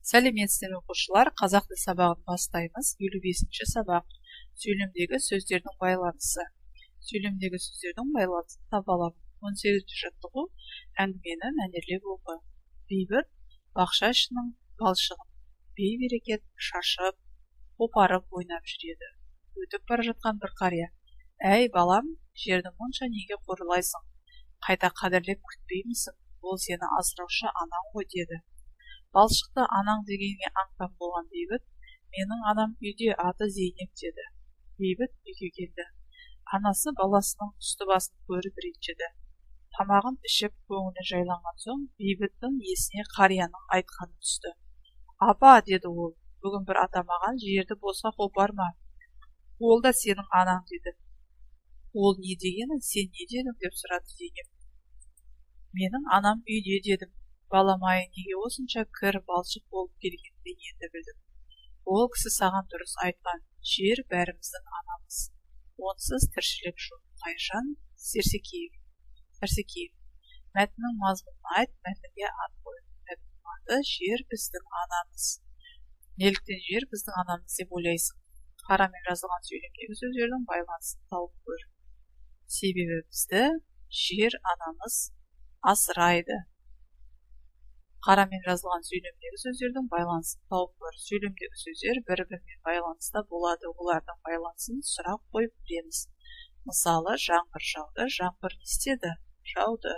Сәлеметсіздер оқушылар, қазақ тіл сабағын бастаймыз. 55-ші сабақ. Сөйлемдегі сөздердің байланысы. Сөйлемдегі сөздердің байланысын таба аламын. 18-ші жаттығу. Әңгімені мәнерлеп оқы. Бейбіт бақша ішінің балшығын бей-берекет шашып, қопарып ойнап жүреді. Өтіп бара жатқан бір қария: "Әй балам, жерді мұнша неге қорлайсың? Қайта қадірлеп күтпеймісің? Ол сені асыраушы анаң ғой" деді. Балшықты анаң дегенге аң-таң болған Бейбіт: "Менің анам үйде, аты Зейнеп" деді. Бейбіт үйге келді. Анасы баласының үсті-басын көріп ренжіді. Тамағын ішіп, көңілі жайланған соң, Бейбіттің есіне қарияның айтқаны түсті. "Апа", деді ол, "бүгін бір ата маған жерді босқа қопарма. Ол да сенің анаң" деді. "Ол не дегені, сен не дедің?" деп сұрады Зейнеп. "Менің анам үйде" дедім. "Балам-ай, неге осынша кір балшық болып келгенді енді білдім. Ол кісі саған дұрыс айтқан, жер бәріміздің анамыз. Онсыз тіршілік жоқ." Қайыржан Сәрсекеев. Мәтіннің мазмұнын айт, мәтінге ат қой. Мәтіннің аты: жер біздің анамыз. Неліктен жер біздің анамыз деп ойлайсың? Қарамен жазылған сөйлемдегі сөздердің байланысын тауып көр. Себебі бізді жер анамыз асырайды. Қарамен жазылған сөйлемдегі сөздердің байланысын тауып көр. Сөйлемдегі сөздер бір-бірімен байланыста болады. Олардың байланысын сұрақ қойып білеміз. Мысалы, жаңбыр жауды, жаңбыр не істеді? Жауды.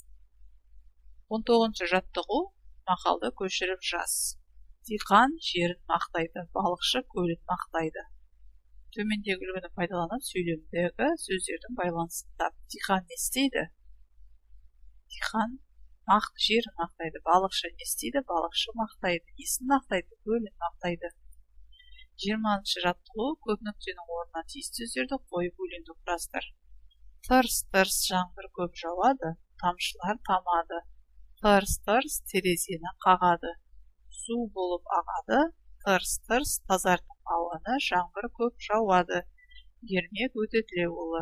19-ші жаттығу. Мақалды көшіріп жаз. Диқан жерін мақтайды, балықшы көлін мақтайды. Төмендегі үлгіні пайдаланып сөйлемдегі сөздердің байланысын тап. Диқан не істейді? Диқан жерін мақтайды. Балықшы не істейді? Балықшы мақтайды. Несін мақтайды? Көлін мақтайды. 20-ші жаттығу. Көп нүктенің орнына тиісті сөздерді қойып өлеңді құрастыр. Тырс-тырс жаңбыр көп жауады, тамшылар тамады. Тырс-тырс терезені қағады. Су болып ағады, тырс-тырс тазартып ауаны, жаңбыр көп жауады. Ермек Өтетілеуұлы.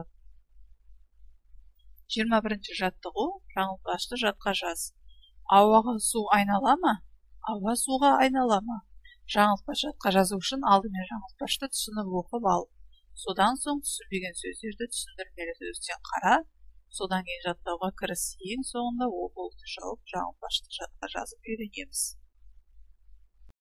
21-ші жаттығу. Жаңылтпашты жатқа жаз. Ауаға су айнала ма? Ауа суға айнала ма? Жаңылтпаш жатқа жазу үшін алдымен жаңылтпашты түсініп оқып ал. Содан соң түсінбеген сөздерді түсіндірмелі сөзден қара. Содан кейін жаттауға кіріс. Ең соңында ол болды жауып жаңылтпашты жатқа жазып үйренеміз.